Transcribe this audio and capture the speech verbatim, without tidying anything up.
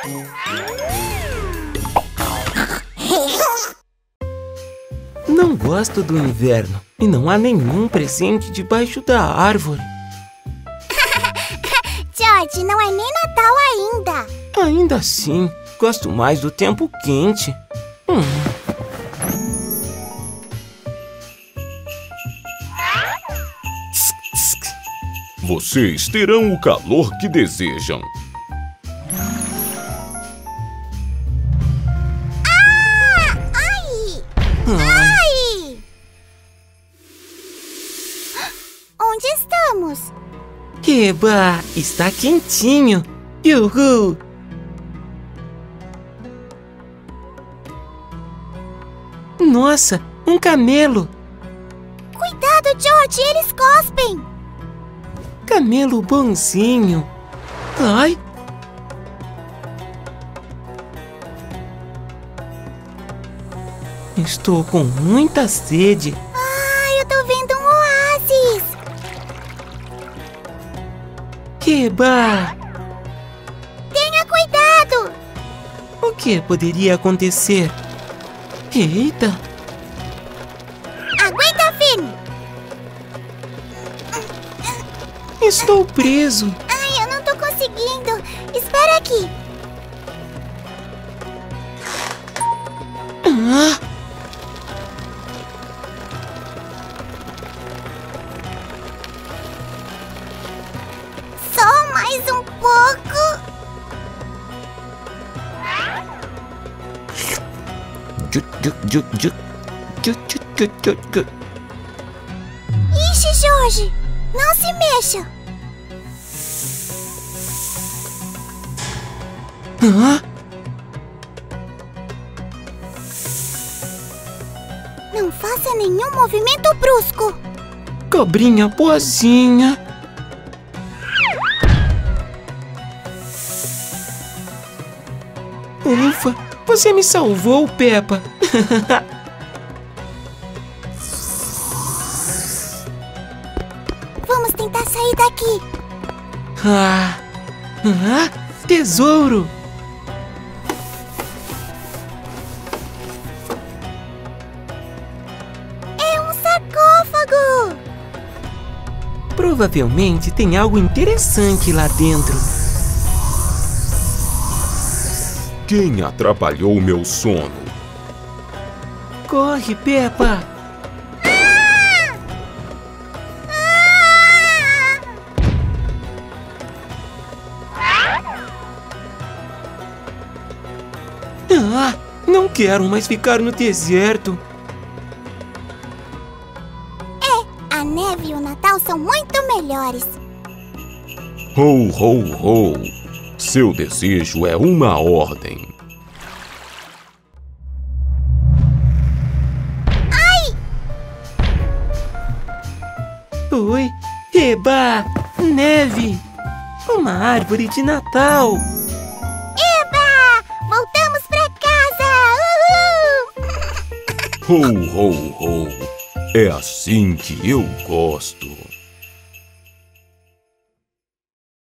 Não gosto do inverno e não há nenhum presente debaixo da árvore. George, não é nem Natal ainda. Ainda assim, gosto mais do tempo quente. Hum. Vocês terão o calor que desejam. Ah! Ai! Ai! Onde estamos? Eba, está quentinho. Uhul! Nossa, um camelo. Cuidado, George, eles cospem. Camelo bonzinho. Ai! Estou com muita sede. Ai, eu tô vendo um oásis. Eba! Tenha cuidado. O que poderia acontecer? Eita! Aguenta firme. Estou preso. Ai, eu não tô conseguindo. Espera aqui. Ah! Só mais um pouco. Ju, ju, ju, ju. Ju, ju, ju, ju, ju. Ixi, George, não se mexa. Ah! Não faça nenhum movimento brusco. Cobrinha boazinha. Ufa, você me salvou, Peppa. Vamos tentar sair daqui. Ah, ah, tesouro. É um sarcófago. Provavelmente tem algo interessante lá dentro. Quem atrapalhou meu sono? Corre, Peppa. Ah, não quero mais ficar no deserto. É, a neve e o Natal são muito melhores. Ho, ho, ho! Seu desejo é uma ordem. Ai! Oi, eba, neve. Uma árvore de Natal. Eba! Voltamos pra casa! Uhul! Ho, ho, ho! É assim que eu gosto.